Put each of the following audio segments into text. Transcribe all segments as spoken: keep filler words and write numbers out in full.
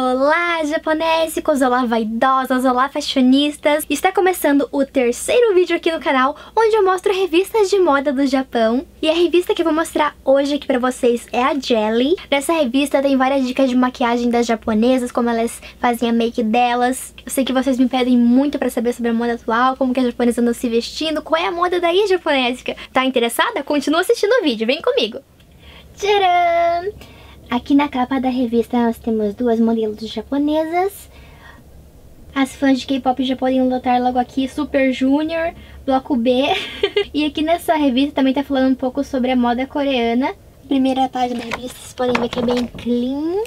Olá, japonésicos! Olá, vaidosas! Olá, fashionistas! Está começando o terceiro vídeo aqui no canal, onde eu mostro revistas de moda do Japão. E a revista que eu vou mostrar hoje aqui pra vocês é a Jelly. Nessa revista tem várias dicas de maquiagem das japonesas, como elas fazem a make delas. Eu sei que vocês me pedem muito pra saber sobre a moda atual, como que as japonesas andam se vestindo, qual é a moda daí, japonésica. Tá interessada? Continua assistindo o vídeo, vem comigo! Tcharam! Aqui na capa da revista nós temos duas modelos japonesas. As fãs de K-pop já podem notar logo aqui Super Junior, Bloco B. E aqui nessa revista também tá falando um pouco sobre a moda coreana. A primeira página da revista vocês podem ver que é bem clean.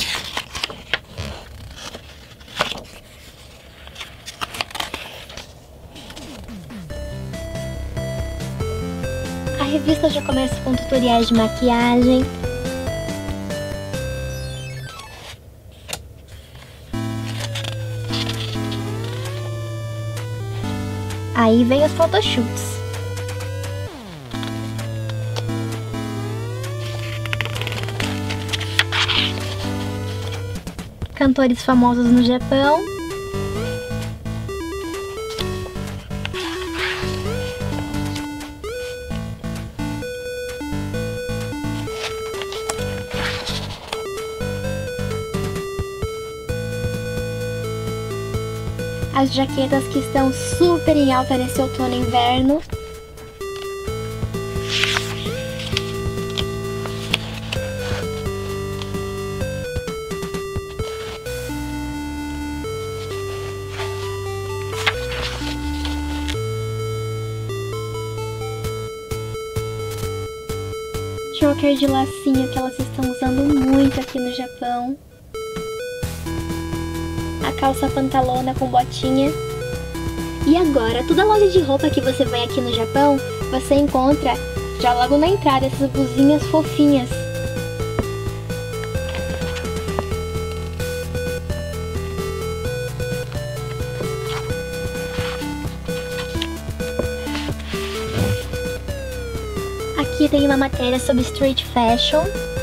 A revista já começa com tutoriais de maquiagem. Aí vem os photoshoots. Cantores famosos no Japão. As jaquetas que estão super em alta nesse outono e inverno. Choker de lacinho que elas estão usando muito aqui no Japão. A calça pantalona com botinha. E agora, toda loja de roupa que você vai aqui no Japão, você encontra já logo na entrada essas blusinhas fofinhas. Aqui tem uma matéria sobre street fashion.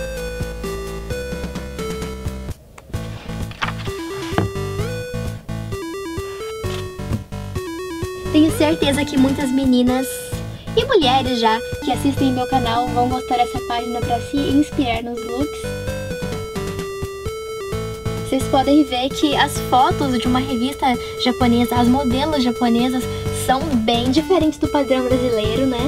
Tenho certeza que muitas meninas e mulheres já que assistem meu canal vão gostar dessa página para se inspirar nos looks. Vocês podem ver que as fotos de uma revista japonesa, as modelos japonesas, são bem diferentes do padrão brasileiro, né?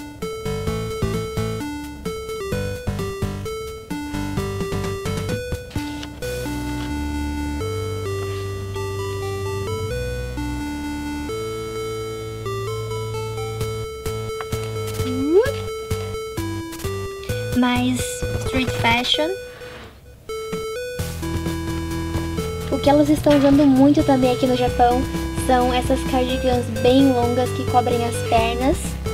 Mais street fashion. O que elas estão usando muito também aqui no Japão são essas cardigans bem longas que cobrem as pernas.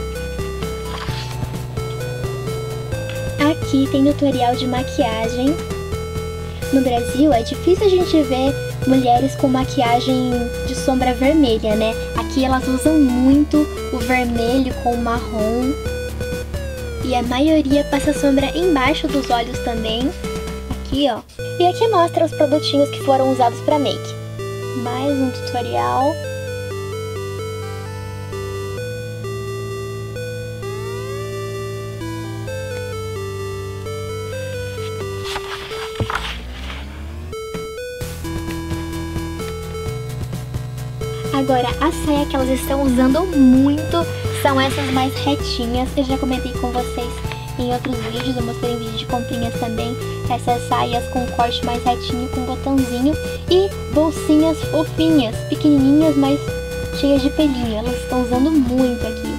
Aqui tem tutorial de maquiagem. No Brasil é difícil a gente ver mulheres com maquiagem de sombra vermelha, né? Aqui elas usam muito o vermelho com o marrom. E a maioria passa sombra embaixo dos olhos também. Aqui, ó. E aqui mostra os produtinhos que foram usados para make. Mais um tutorial. Agora, a saia que elas estão usando muito são essas mais retinhas. Eu já comentei com vocês em outros vídeos, eu mostrei em vídeo de comprinhas também. Essas saias com corte mais retinho, com botãozinho. E bolsinhas fofinhas, pequenininhas, mas cheias de pelinho. Elas estão usando muito aqui.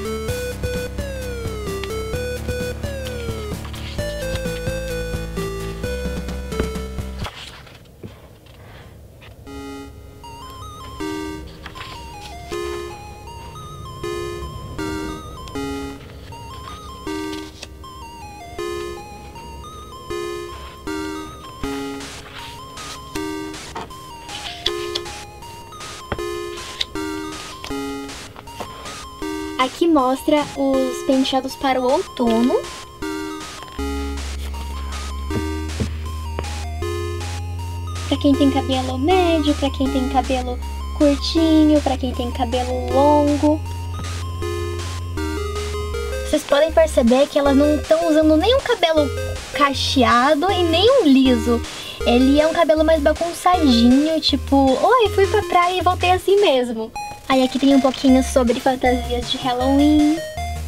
Aqui mostra os penteados para o outono. pra quem tem cabelo médio, pra quem tem cabelo curtinho, pra quem tem cabelo longo. Vocês podem perceber que elas não estão usando nem um cabelo cacheado e nem um liso. Ele é um cabelo mais bagunçadinho, tipo, oi, fui pra praia e voltei assim mesmo. Aí aqui tem um pouquinho sobre fantasias de Halloween.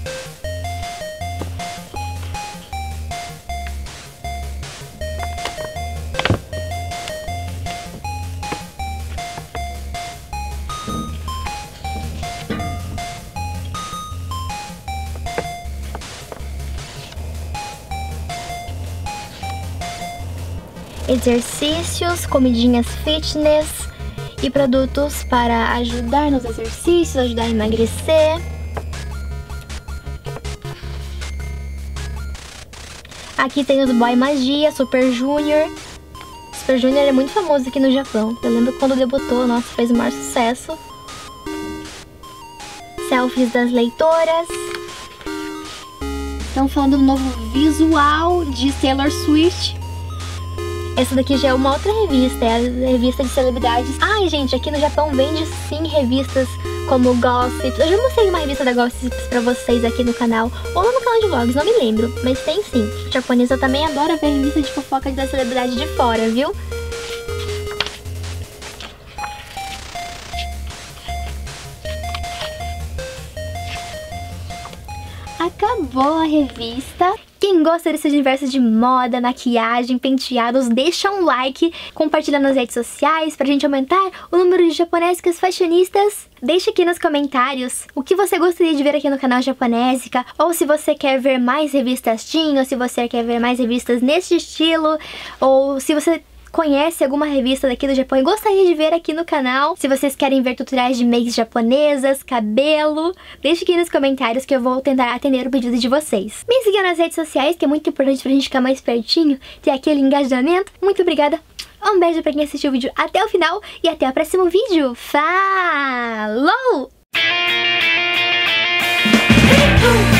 Exercícios, comidinhas fitness e produtos para ajudar nos exercícios, ajudar a emagrecer. Aqui tem os Boy Magia, Super Junior. Super Junior é muito famoso aqui no Japão. Eu lembro quando debutou, nossa, fez o maior sucesso. Selfies das leitoras. Estão falando do novo visual de Taylor Swift. Essa daqui já é uma outra revista, é a revista de celebridades. Ai, gente, aqui no Japão vende sim revistas como Gossip. Eu já mostrei uma revista da Gossip pra vocês aqui no canal, ou no canal de vlogs, não me lembro. Mas tem sim. O japonesa também adora ver revista de fofoca da celebridade de fora, viu? Acabou a revista. Quem gosta desse universo de moda, maquiagem, penteados, deixa um like, compartilha nas redes sociais pra gente aumentar o número de japonesicas fashionistas. Deixa aqui nos comentários o que você gostaria de ver aqui no canal Japonésica, ou se você quer ver mais revistas teen, ou se você quer ver mais revistas nesse estilo, ou se você conhece alguma revista daqui do Japão e gostaria de ver aqui no canal. Se vocês querem ver tutoriais de makes japonesas, cabelo, deixe aqui nos comentários que eu vou tentar atender o pedido de vocês. Me sigam nas redes sociais, que é muito importante pra gente ficar mais pertinho, ter aquele engajamento. Muito obrigada, um beijo pra quem assistiu o vídeo até o final e até o próximo vídeo. Falou!